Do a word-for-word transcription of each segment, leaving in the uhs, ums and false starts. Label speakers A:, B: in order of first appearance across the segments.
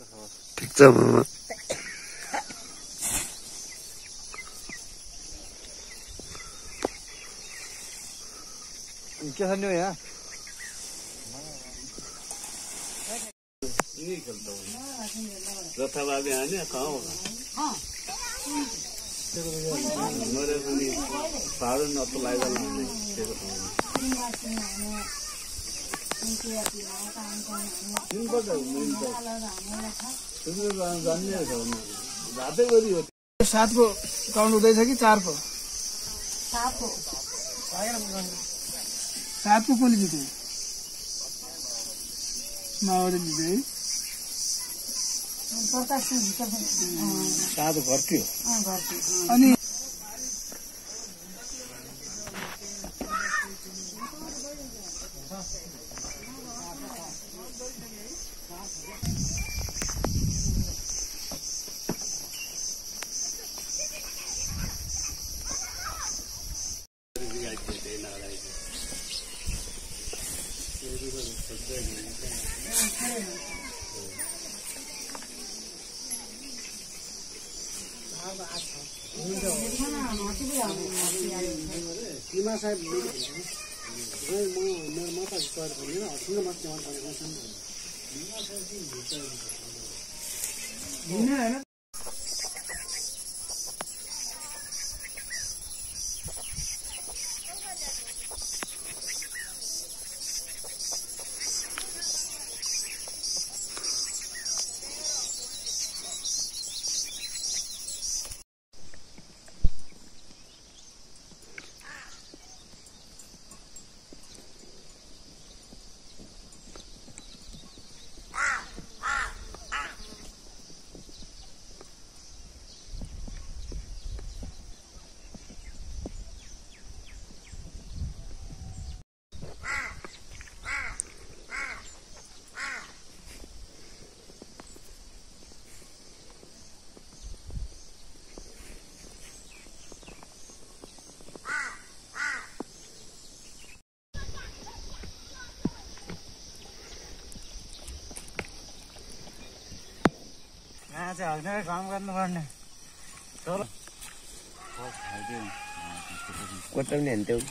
A: ठिक छ मामा
B: के छ नि यहाँ
C: रथबाबी हाने कहाँ होगा हाँ मेरे पनि पारो न तो लागल नहीं तेरे को तीन बजे नहीं तो तुम जानने हो राते बड़ी होती
B: सात को काउंट हुँदै छ कि चार को
D: सात को
B: सात को कसले जित्यो माओले जित्यो
C: सात घट्यो
B: अनि
C: सीमा साहब मैं मैं मैं माता स्क्वायर कर लेना और सीमा मत जवान पड़ेगा समझ सीमा है ना
B: हल्का काम गर्नुपर्ने चलो
A: कोटल नि हान्थ्यौ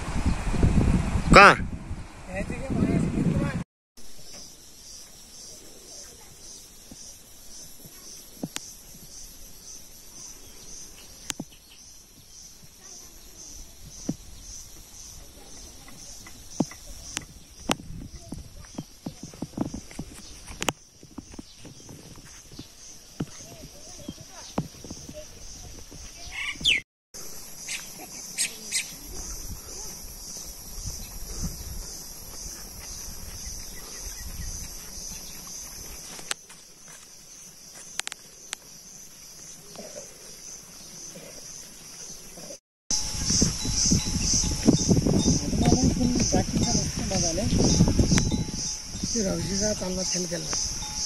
A: कहाँ
C: रौसी तल्लो खेलखेलमा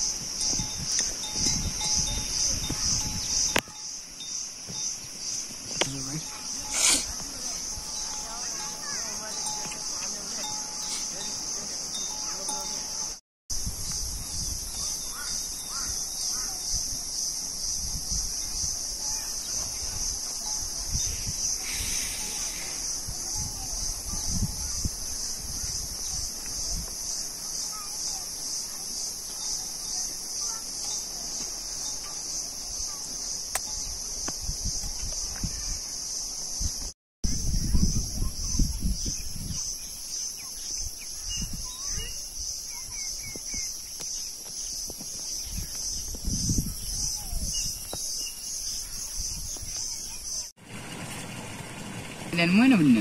B: Dan mana benar?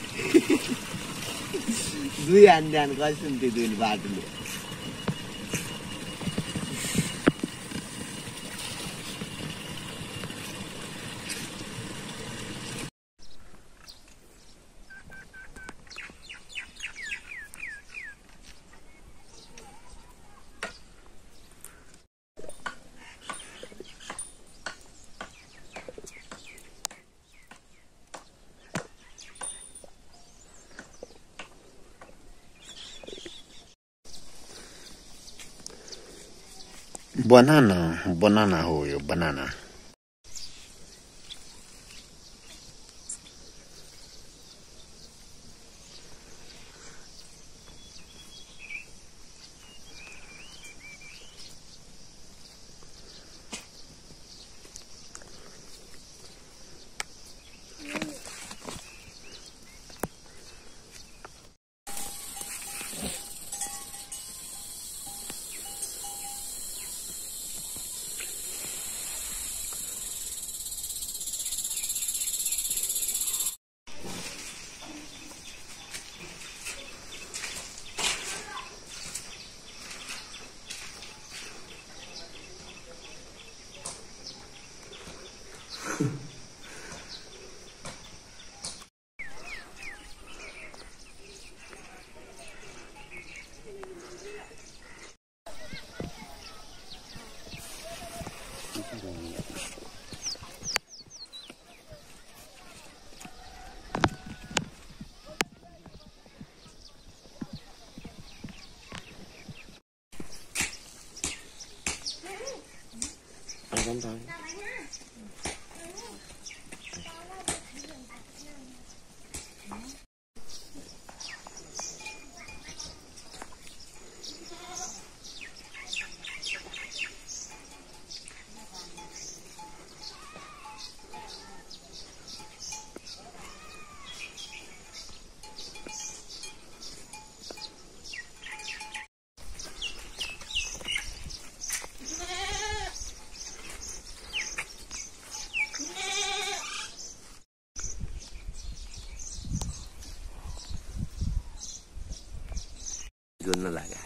A: दुई हान्दान कसम त्यो दुई बाटोले banana banana ho yo banana sometimes. जोड्न लाग्यो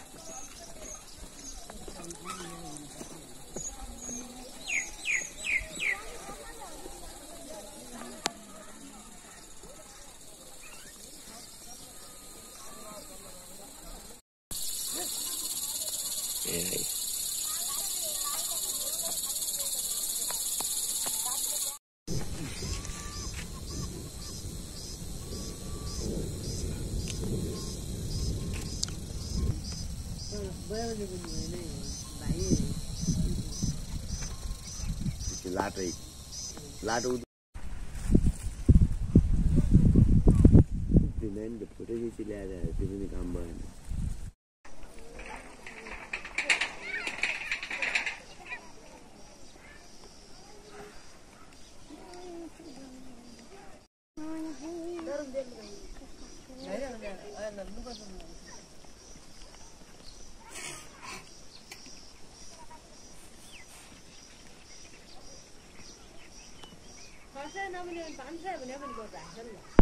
A: लाटै लाटो दिदैन त फोटो खिची ल्याएर त्यो पनि काम भएन
D: Nabin Samrpan भने पनि गर्छ